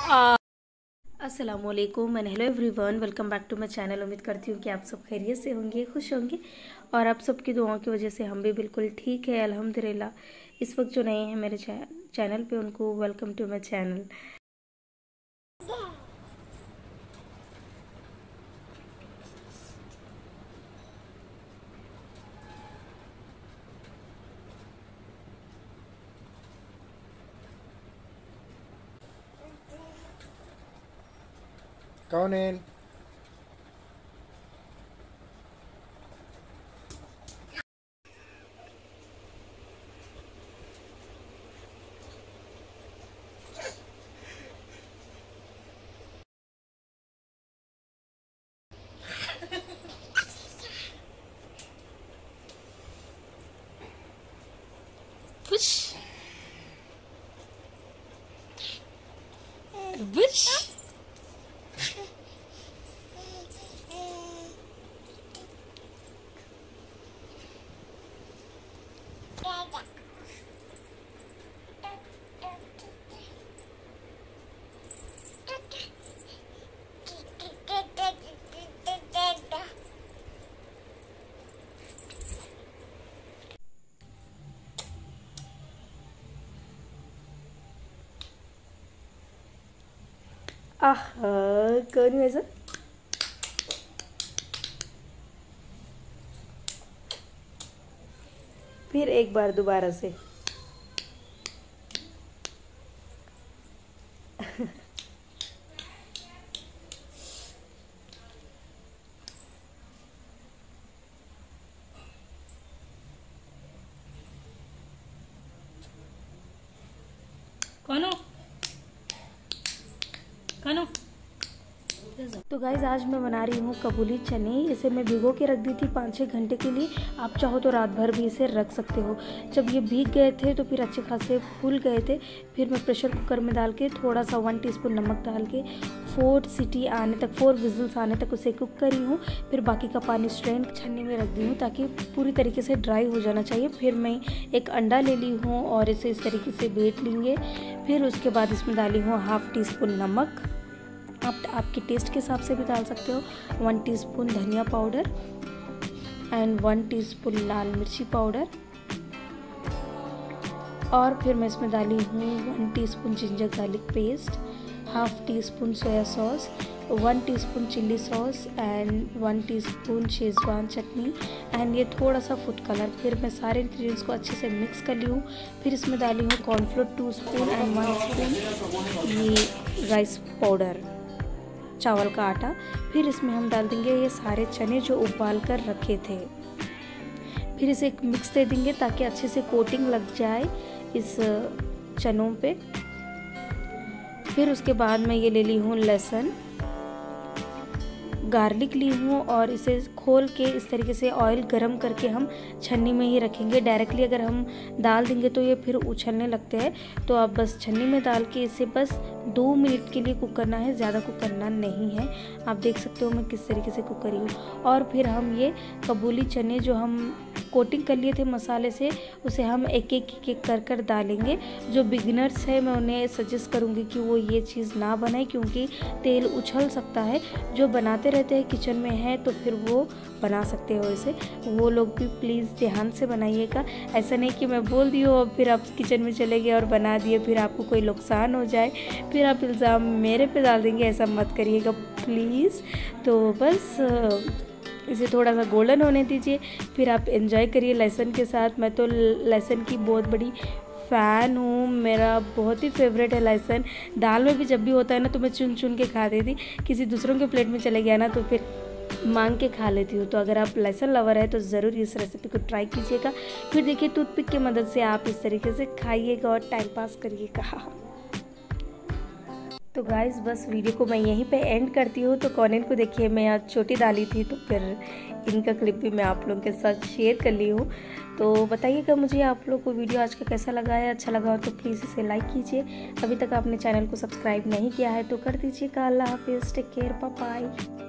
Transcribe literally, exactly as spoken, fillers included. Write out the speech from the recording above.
अस्सलामुअलैकुम and hello everyone, welcome back to my channel. उम्मीद करती हूँ कि आप सब खैरियत से होंगे, खुश होंगे और आप सबकी दुआओं की वजह से हम भी बिल्कुल ठीक है अल्हम्दुलिल्लाह। इस वक्त जो नए हैं मेरे चैनल पे उनको वेलकम टू माई चैनल। कौन है? बुश बुश आह कौन है सर? फिर एक बार दोबारा से। कौन हो? कौन हो? तो गाइज़ आज मैं बना रही हूँ कबूली चने। इसे मैं भिगो के रख दी थी पाँच छः घंटे के लिए। आप चाहो तो रात भर भी इसे रख सकते हो। जब ये भीग गए थे तो फिर अच्छे खासे फूल गए थे। फिर मैं प्रेशर कुकर में डाल के थोड़ा सा वन टीस्पून नमक डाल के फोर सीटी आने तक, फोर विजल्स आने तक उसे कुक करी हूँ। फिर बाकी का पानी स्ट्रेन छन्नी में रख दी हूँ ताकि पूरी तरीके से ड्राई हो जाना चाहिए। फिर मैं एक अंडा ले ली हूँ और इसे इस तरीके से बेट लेंगे। फिर उसके बाद इसमें डाली हूँ हाफ़ टी स्पून नमक, आप आपके टेस्ट के हिसाब से भी डाल सकते हो। वन टीस्पून धनिया पाउडर एंड वन टीस्पून लाल मिर्ची पाउडर। और फिर मैं इसमें डाली हूँ one teaspoon ginger garlic paste, half teaspoon soya sauce, one teaspoon chilli sauce and one teaspoon schezwan chutney and ये थोड़ा सा फूड कलर। फिर मैं सारे इंग्रेडिएंट्स को अच्छे से मिक्स कर ली हूँ। फिर इसमें डाली हूँ cornflour two spoon and one spoon ये राइस पाउडर, चावल का आटा। फिर इसमें हम डाल देंगे ये सारे चने जो उबाल कर रखे थे। फिर इसे एक मिक्स दे देंगे ताकि अच्छे से कोटिंग लग जाए इस चनों पे। फिर उसके बाद मैं ये ले ली हूँ लहसुन, गार्लिक ली हूँ और इसे खोल के इस तरीके से ऑयल गरम करके हम छन्नी में ही रखेंगे। डायरेक्टली अगर हम डाल देंगे तो ये फिर उछलने लगते हैं। तो आप बस छन्नी में डाल के इसे बस दो मिनट के लिए कुक करना है, ज़्यादा कुक करना नहीं है। आप देख सकते हो मैं किस तरीके से कुक करी हूँ। और फिर हम ये कबूली चने जो हम कोटिंग कर लिए थे मसाले से उसे हम एक एक एक एक कर कर डालेंगे। जो बिगिनर्स है मैं उन्हें सजेस्ट करूँगी कि वो ये चीज़ ना बनाए क्योंकि तेल उछल सकता है। जो बनाते रहते हैं किचन में है तो फिर वो बना सकते हो इसे, वो लोग भी प्लीज़ ध्यान से बनाइएगा। ऐसा नहीं कि मैं बोल दी हो फिर आप किचन में चले गए और बना दिए, फिर आपको कोई नुकसान हो जाए फिर आप इल्ज़ाम मेरे पे डाल देंगे, ऐसा मत करिएगा प्लीज़। तो बस इसे थोड़ा सा गोल्डन होने दीजिए, फिर आप एंजॉय करिए लहसुन के साथ। मैं तो लहसुन की बहुत बड़ी फ़ैन हूँ, मेरा बहुत ही फेवरेट है लहसुन। दाल में भी जब भी होता है ना तो मैं चुन चुन के खाती थी, किसी दूसरों के प्लेट में चले गया ना तो फिर मांग के खा लेती हूँ। तो अगर आप लहसुन लवर है तो ज़रूर इस रेसिपी को ट्राई कीजिएगा। फिर देखिए टूथपिक की मदद से आप इस तरीके से खाइएगा और टाइम पास करिएगा। तो गाइज़ बस वीडियो को मैं यहीं पे एंड करती हूँ। तो कॉन्टेंट को देखिए, मैं आज छोटी डाली थी तो फिर इनका क्लिप भी मैं आप लोगों के साथ शेयर कर ली हूँ। तो बताइएगा मुझे आप लोग को वीडियो आज का कैसा लगा है। अच्छा लगा हो तो प्लीज़ इसे लाइक कीजिए। अभी तक आपने चैनल को सब्सक्राइब नहीं किया है तो कर दीजिएगा। अल्लाह हाफिज़, टेक केयर, बाय बाय।